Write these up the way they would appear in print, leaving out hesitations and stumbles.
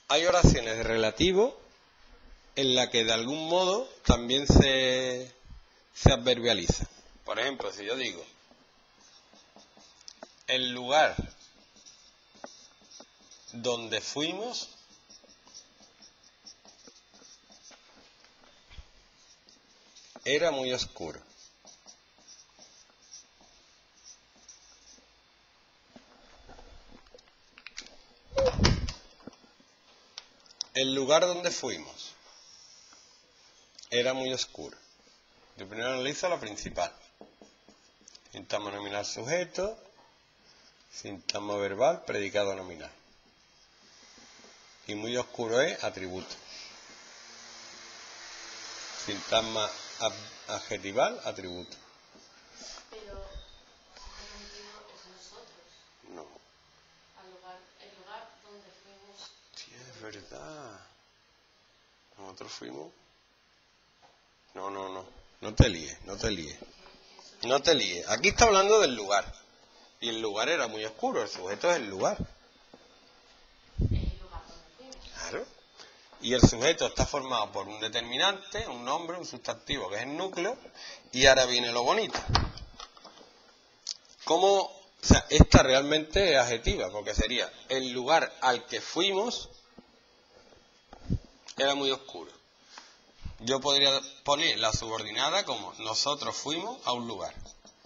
Hay oraciones de relativo en la que de algún modo también se adverbializa. Por ejemplo, si yo digo, el lugar donde fuimos era muy oscuro. El lugar donde fuimos era muy oscuro. Yo primero analizo la principal. Sintagma nominal sujeto, sintagma verbal, predicado nominal. Y muy oscuro es atributo. Sintagma adjetival, atributo. Pero el sentido es nosotros. No. El lugar donde fuimos. Sí, es verdad. Nosotros fuimos. No. No te líes. No te líes. Aquí está hablando del lugar. Y el lugar era muy oscuro. El sujeto es el lugar. El lugar donde fuimos. Claro. Y el sujeto está formado por un determinante, un nombre, un sustantivo, que es el núcleo. Y ahora viene lo bonito. ¿Cómo? O sea, esta realmente es adjetiva, porque sería el lugar al que fuimos era muy oscuro. Yo podría poner la subordinada como nosotros fuimos a un lugar.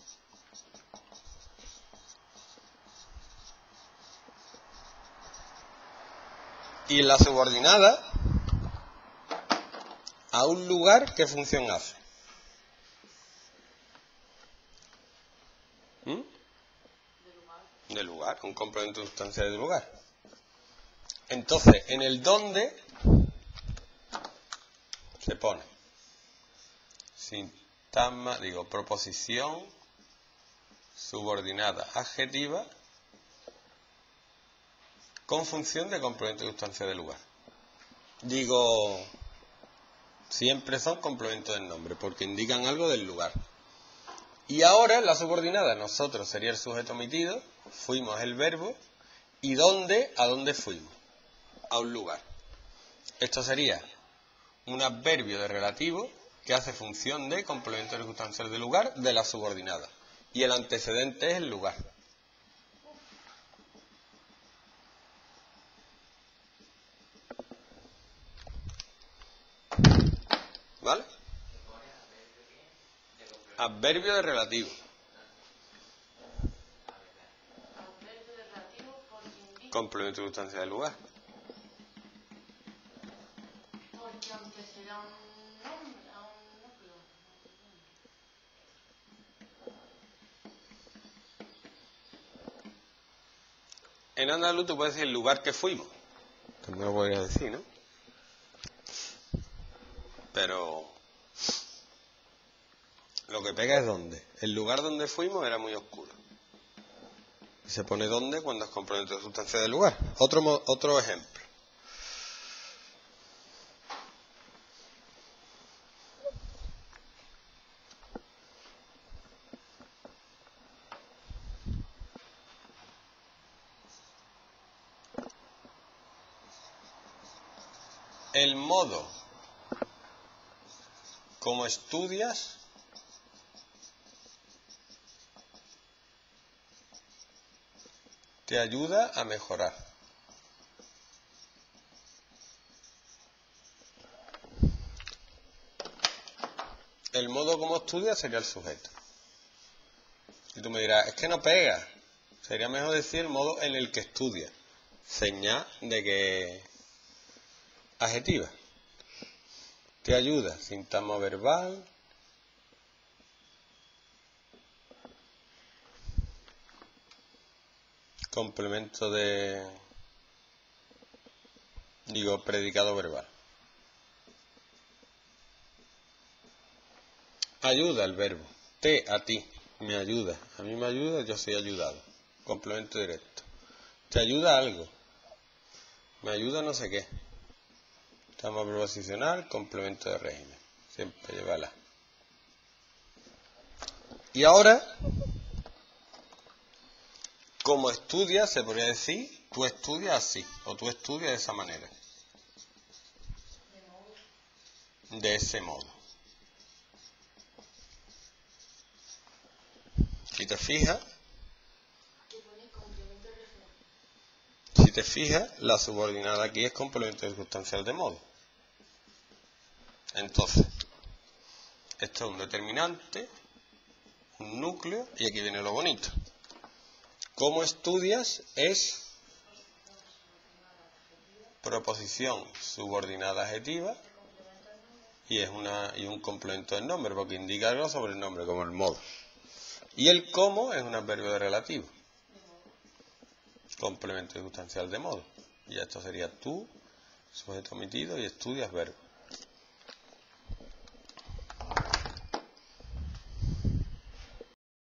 Y en la subordinada, a un lugar, ¿qué función hace? De lugar, un complemento sustancial de lugar. Entonces, en el dónde se pone sintagma, proposición subordinada adjetiva con función de complemento sustancial de lugar. Siempre son complementos del nombre porque indican algo del lugar. Y ahora en la subordinada nosotros sería el sujeto omitido, fuimos el verbo, y dónde, ¿a dónde fuimos? A un lugar. Esto sería un adverbio de relativo que hace función de complemento circunstancial de lugar de la subordinada. Y el antecedente es el lugar. ¿Vale? Adverbio de relativo. Adverbio de relativo porque indica. Complemento circunstancial del lugar. Porque antecede a un nombre, a un núcleo. En andaluz tú puedes decir el lugar que fuimos. También lo podrías decir, ¿no? Pero lo que pega es dónde. El lugar donde fuimos era muy oscuro. Y se pone dónde cuando es complemento de sustancia del lugar. Otro ejemplo. El modo como estudias te ayuda a mejorar. El modo como estudias sería el sujeto. Y tú me dirás, es que no pega. Sería mejor decir el modo en el que estudias. Señal de que adjetiva. Te ayuda, sintagma verbal. Complemento de, predicado verbal. Ayuda el verbo. Te, a ti, me ayuda. A mí me ayuda, yo soy ayudado. Complemento directo. Te ayuda algo. Me ayuda no sé qué. Sintagma preposicional, complemento de régimen. Siempre lleva la. Y ahora, como estudias, se podría decir, tú estudias así, o tú estudias de esa manera. de ese modo. Si te fijas, la subordinada aquí es complemento circunstancial de modo. Entonces, esto es un determinante, un núcleo, y aquí viene lo bonito. ¿Cómo estudias? Es proposición subordinada adjetiva y es un complemento del nombre, porque indica algo sobre el nombre, como el modo. Y el cómo es un adverbio de relativo, complemento circunstancial de modo. Y esto sería tú, sujeto omitido, y estudias verbo.